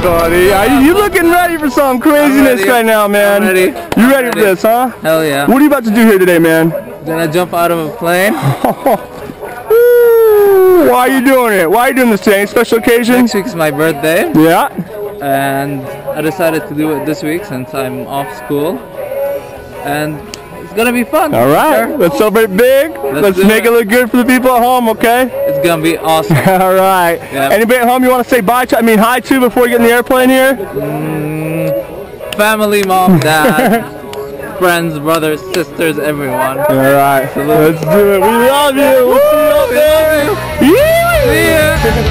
buddy. You looking ready for some craziness right now, man? I'm ready. You ready for this, huh? Hell yeah. What are you about to do here today, man? Gonna jump out of a plane. Why are you doing it? Why are you doing this today? Any special occasion? Next week's my birthday. Yeah. And I decided to do it this week since I'm off school. And it's gonna be fun. All right. Sure. Let's celebrate big. Let's make it look good for the people at home, okay? It's gonna be awesome. All right. Yep. Anybody at home you want to say bye to? I mean hi to before you get in the airplane here? Family, mom, dad, friends, brothers, sisters, everyone. All right. Let's do it. We love you. We'll see you up there. Yeah. See ya.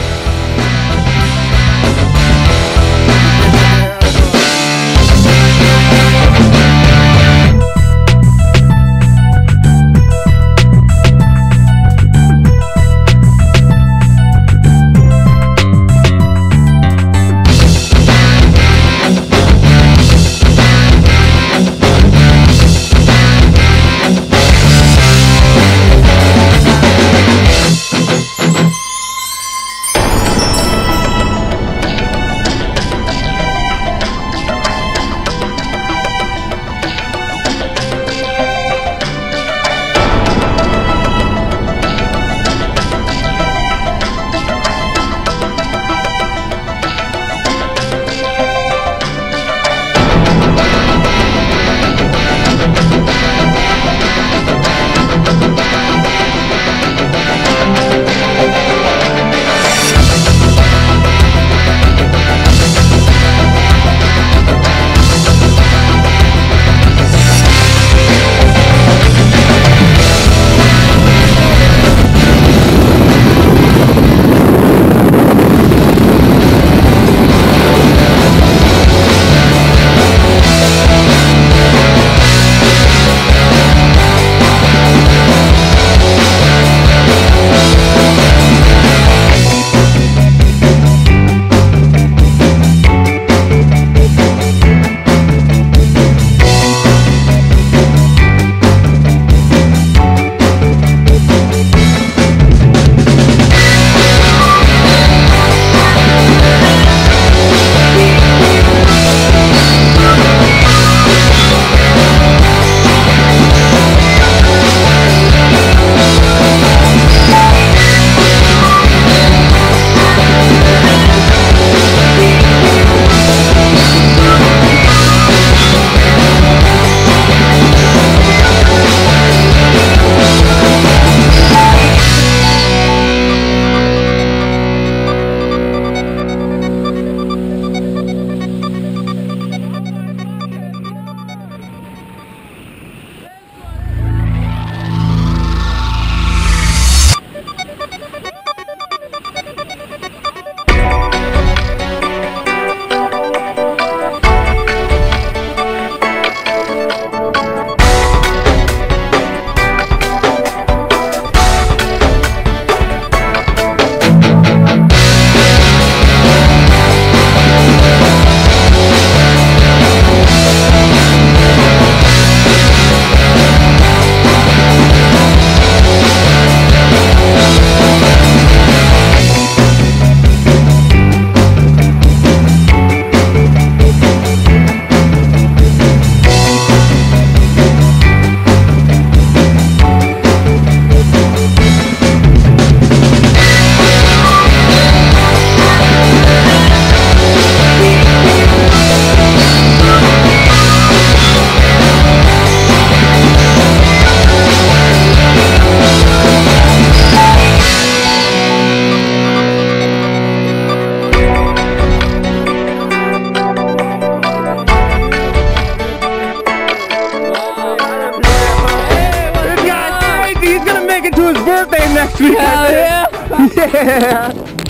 To his birthday next week. Hell yeah! Yeah!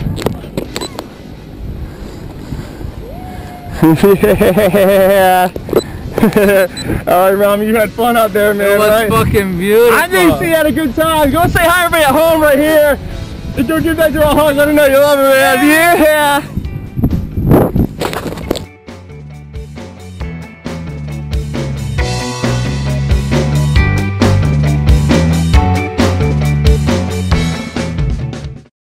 Yeah! Alright, Rami, you had fun out there, man. It was right? fucking beautiful. I think you had a good time. Go say hi, everybody at home right here. Go give that girl a hug. Let her know you love her, man. Yeah!